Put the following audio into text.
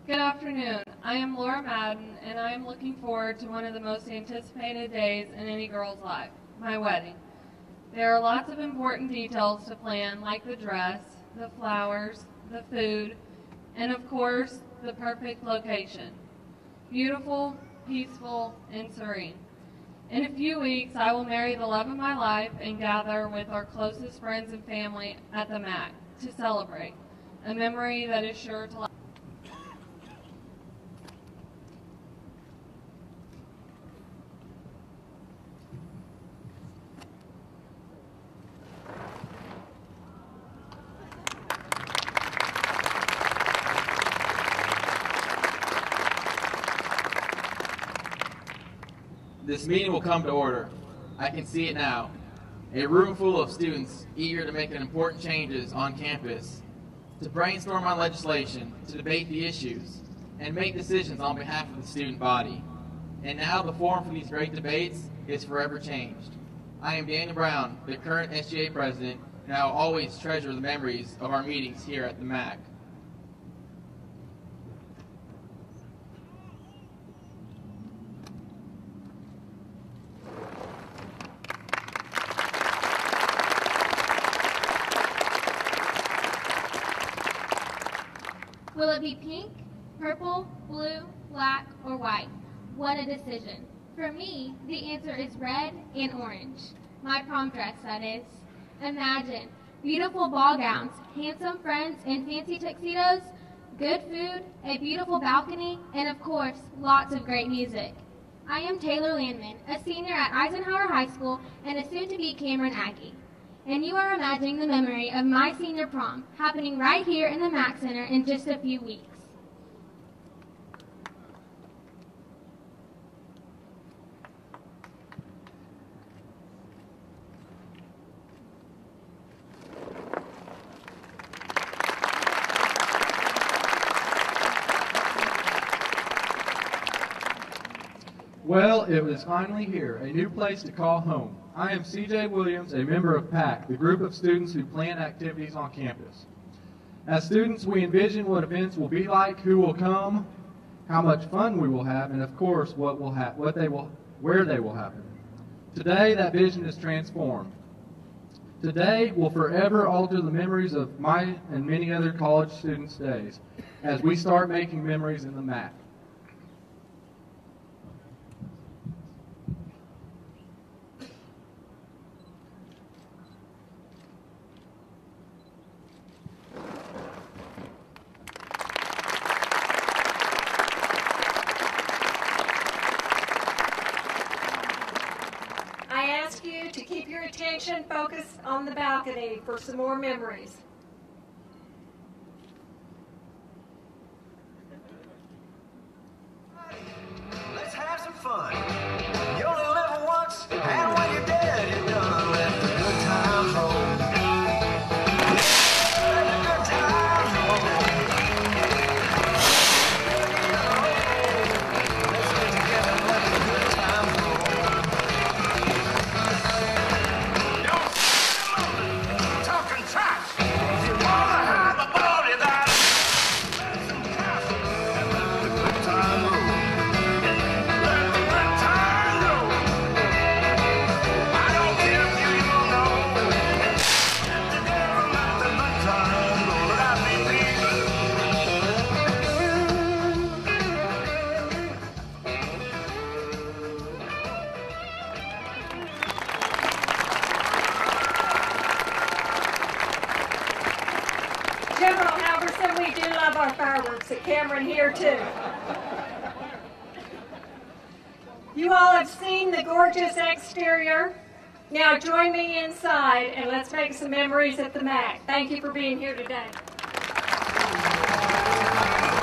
Good afternoon. I am Laura Madden, and I am looking forward to one of the most anticipated days in any girl's life, my wedding. There are lots of important details to plan, like the dress, the flowers, the food, and of course, the perfect location. Beautiful, peaceful, and serene. In a few weeks, I will marry the love of my life and gather with our closest friends and family at the MAC to celebrate, a memory that is sure to last. This meeting will come to order. I can see it now. A room full of students eager to make important changes on campus, to brainstorm on legislation, to debate the issues, and make decisions on behalf of the student body. And now the forum for these great debates is forever changed. I am Daniel Brown, the current SGA president, and I will always treasure the memories of our meetings here at the MAC. Will it be pink, purple, blue, black, or white? What a decision. For me, the answer is red and orange. My prom dress, that is. Imagine beautiful ball gowns, handsome friends in fancy tuxedos, good food, a beautiful balcony, and of course, lots of great music. I am Taylor Landman, a senior at Eisenhower High School and a soon-to-be Cameron Aggie. And you are imagining the memory of my senior prom happening right here in the MAC Center in just a few weeks. Well, it was finally here, a new place to call home. I am C.J. Williams, a member of PAC, the group of students who plan activities on campus. As students, we envision what events will be like, who will come, how much fun we will have, and of course, where they will happen. Today, that vision is transformed. Today will forever alter the memories of my and many other college students' days as we start making memories in the MAC. Attention focused on the balcony for some more memories. Let's have some fun. You only live once, and when you're dead, you're done. Let the good times roll. Let the good times roll. Let's get together and let the good times roll. At Cameron here too. You all have seen the gorgeous exterior. Now join me inside and let's make some memories at the MAC. Thank you for being here today.